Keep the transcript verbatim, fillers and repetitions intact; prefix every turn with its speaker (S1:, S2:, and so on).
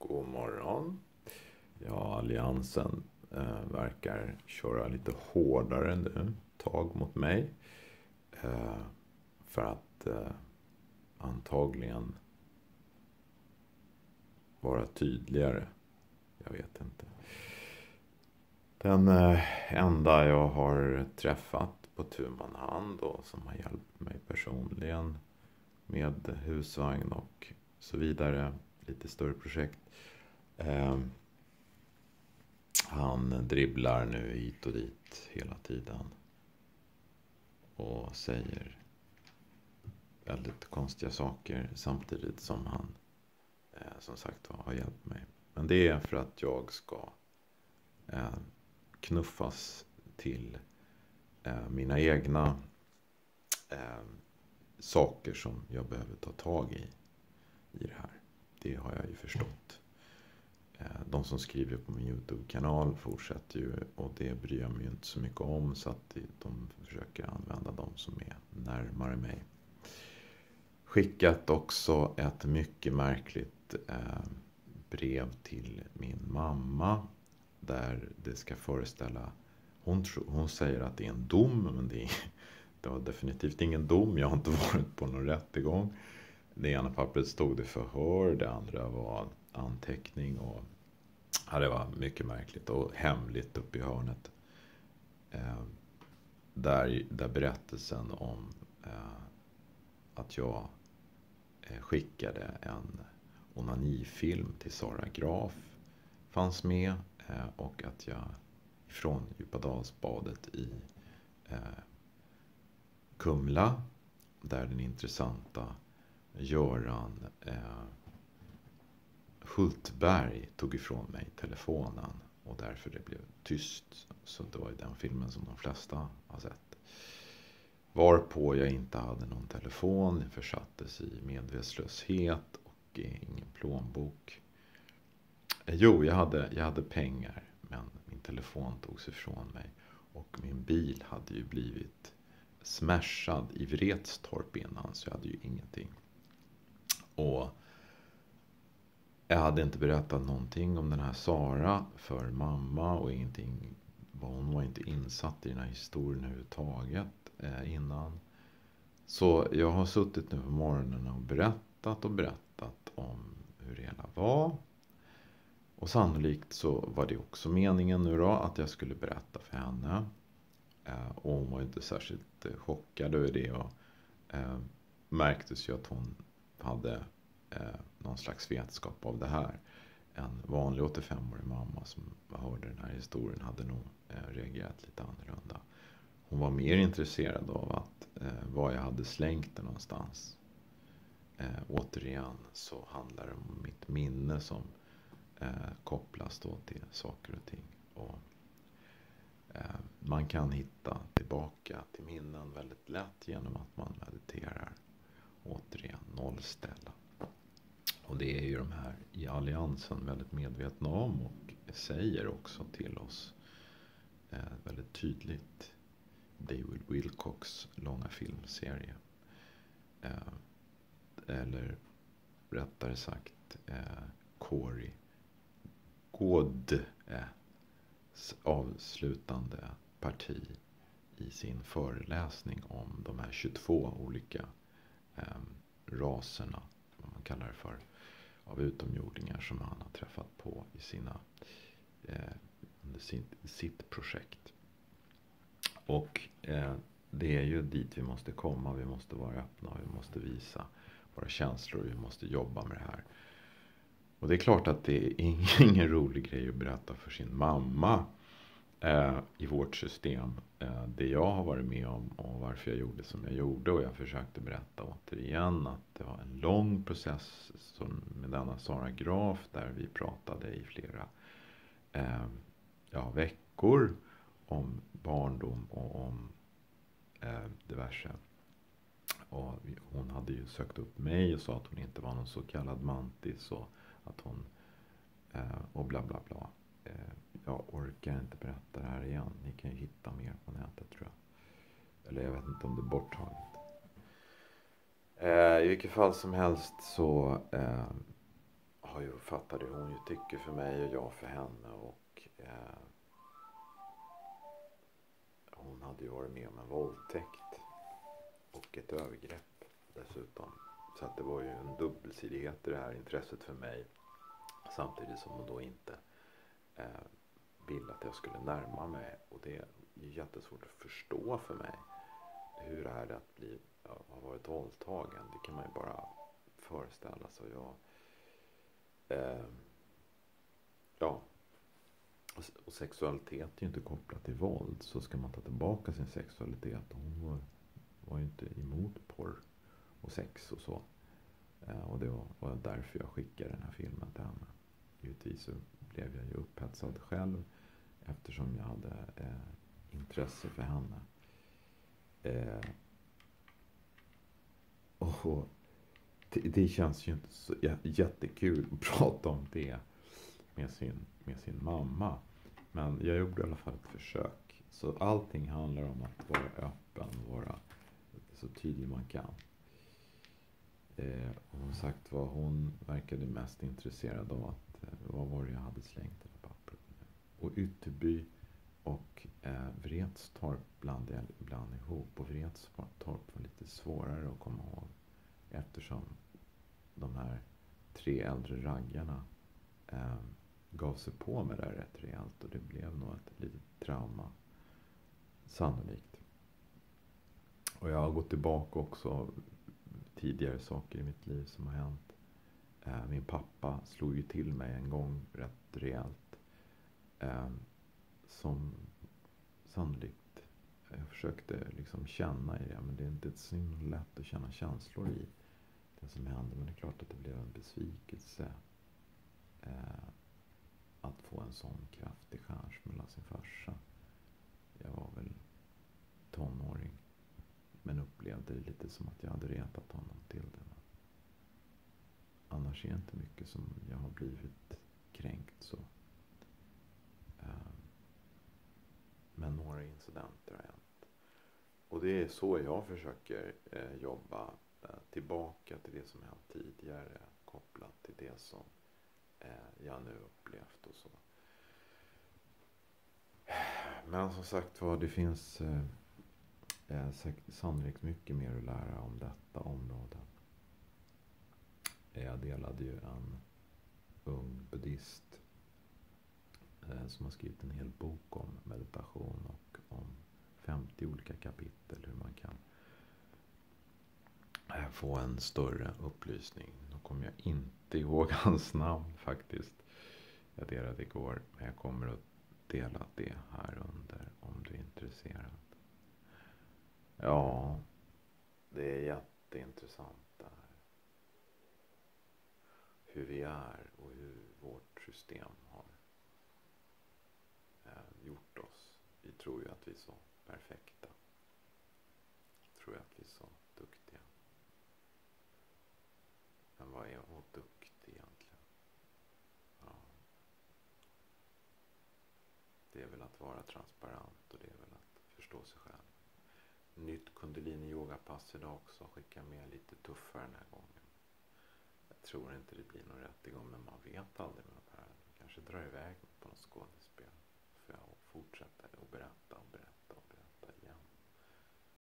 S1: God morgon. Ja, Alliansen eh, verkar köra lite hårdare nu. Tag mot mig. Eh, för att eh, antagligen vara tydligare. Jag vet inte. Den eh, enda jag har träffat på tu man hand och som har hjälpt mig personligen med husvagn och så vidare. Lite större projekt. Eh, han dribblar nu hit och dit hela tiden. Och säger väldigt konstiga saker samtidigt som han eh, som sagt har hjälpt mig. Men det är för att jag ska eh, knuffas till eh, mina egna eh, saker som jag behöver ta tag i i det här. Det har jag ju förstått. Eh, de som skriver på min YouTube-kanal fortsätter ju, och det bryr jag mig ju inte så mycket om, så att de försöker använda de som är närmare mig. Skickat också ett mycket märkligt eh, brev till min mamma där det ska föreställa, hon, tro, hon säger att det är en dom, men det, är, det var definitivt ingen dom. Jag har inte varit på någon rättegång. Det ena pappret stod det förhör, det andra var anteckning, och ja, det var mycket märkligt och hemligt uppe i hörnet. Eh, där, där berättelsen om eh, att jag eh, skickade en onanifilm till Sara Graf fanns med, eh, och att jag från Djupadalsbadet i eh, Kumla, där den intressanta Göran eh, Hultberg tog ifrån mig telefonen och därför det blev tyst. Så det var ju den filmen som de flesta har sett. Varpå jag inte hade någon telefon, försattes i medvetslöshet och ingen plånbok. Jo, jag hade, jag hade pengar, men min telefon togs ifrån mig. Och min bil hade ju blivit smashad i Vretstorp innan, så jag hade ju ingenting. Och jag hade inte berättat någonting om den här Sara för mamma, och ingenting, hon var inte insatt i den här historien överhuvudtaget eh, innan. Så jag har suttit nu på morgonen och berättat och berättat om hur det hela var. Och sannolikt så var det också meningen nu då att jag skulle berätta för henne. Eh, och hon var inte särskilt eh, chockad över det, och eh, märktes ju att hon hade eh, någon slags vetskap av det här. En vanlig åttiofemårig mamma som hörde den här historien hade nog eh, reagerat lite annorlunda. Hon var mer intresserad av att eh, var jag hade slängt det någonstans. Eh, återigen så handlar det om mitt minne som eh, kopplas då till saker och ting. Och eh, man kan hitta tillbaka till minnen väldigt lätt genom att man mediterar. Återigen nollställa. Och det är ju de här i Alliansen väldigt medvetna om och säger också till oss eh, väldigt tydligt. David Wilcocks långa filmserie. Eh, eller rättare sagt eh, Corey Gods avslutande parti i sin föreläsning om de här tjugotvå olika eh, raserna, vad man kallar det för, av utomjordingar som han har träffat på i sina eh, under sitt, sitt projekt. Och eh, det är ju dit vi måste komma. Vi måste vara öppna, vi måste visa våra känslor, vi måste jobba med det här. Och det är klart att det är ingen rolig grej att berätta för sin mamma eh, i vårt system. Eh, det jag har varit med om och varför jag gjorde som jag gjorde. Och jag försökte berätta återigen att det var en lång process som med denna Sara Graf där vi pratade i flera eh, ja, veckor om barndom och om eh, diverse. Och hon hade ju sökt upp mig och sa att hon inte var någon så kallad mantis och att hon eh, och bla bla bla. Eh, jag orkar inte berätta det här igen. Ni kan ju hitta mer på nätet, tror jag. Eller jag vet inte om det är borttaget. Eh, I vilket fall som helst så eh, har ju fattat det hon ju tycker för mig och jag för henne. Och eh, hon hade ju varit med om en våldtäkt och ett övergrepp dessutom. Så att det var ju en dubbelsidighet i det här intresset för mig. Samtidigt som hon då inte eh, ville att jag skulle närma mig. Och det är ju jättesvårt att förstå för mig. Hur är det att bli, ja, ha varit våldtagen? Det kan man ju bara föreställa sig. Jag, eh, ja. Och, och sexualitet är ju inte kopplat till våld. Så ska man ta tillbaka sin sexualitet. Hon var, var ju inte emot porr och sex och så. Eh, och det var, var därför jag skickade den här filmen till henne. Givetvis så blev jag ju upphetsad själv. Eftersom jag hade eh, intresse för henne. Eh, och det, det känns ju inte så jättekul att prata om det med sin, med sin mamma. Men jag gjorde i alla fall ett försök. Så allting handlar om att vara öppen, vara så tydlig man kan. Eh, och som sagt var, hon verkade mest intresserad av att, eh, vad var det jag hade slängt i papper. Och Ytterby och eh, Vretstorp blandade jag ibland ihop. Och Vretstorp var lite svårare att komma ihåg. Eftersom de här tre äldre raggarna eh, gav sig på mig där rätt rejält. Och det blev nog ett litet trauma. Sannolikt. Och jag har gått tillbaka också tidigare saker i mitt liv som har hänt. Eh, min pappa slog ju till mig en gång rätt rejält. Eh, som sannolikt jag försökte liksom känna i det. Men det är inte så lätt att känna känslor i det som hände. Men det är klart att det blev en besvikelse. Eh, att få en sån kraftig stjärnsmäll av sin farsa. Jag var väl tonåring. Men upplevde det lite som att jag hade retat honom till det. Men annars är det inte mycket som jag har blivit kränkt så. Men några incidenter har hänt. Och det är så jag försöker eh, jobba eh, tillbaka till det som hänt tidigare. Kopplat till det som eh, jag nu upplevt och så. Men som sagt var, det finns eh, eh, sannolikt mycket mer att lära om detta område. Jag delade ju en ung buddhist eh, som har skrivit en hel bok om meditation och om femtio olika kapitel hur man kan eh, få en större upplysning. Då kommer jag inte ihåg hans namn faktiskt. Jag delade igår, men jag kommer att dela det här under om du är intresserad. Ja, det är jätteintressant det här. Hur vi är och hur vårt system har eh, gjort oss. Vi tror ju att vi är så perfekta. Vi tror ju att vi är så duktiga. Men vad är hon duktig egentligen? Ja. Det är väl att vara transparent och det är väl att förstå sig själv. Nytt kundalini yogapass idag också. Skicka med lite tuffare den här gången. Jag tror inte det blir någon rättegång, men man vet aldrig med de här. Kanske drar iväg på något skådespel. För jag fortsätter att berätta och berätta.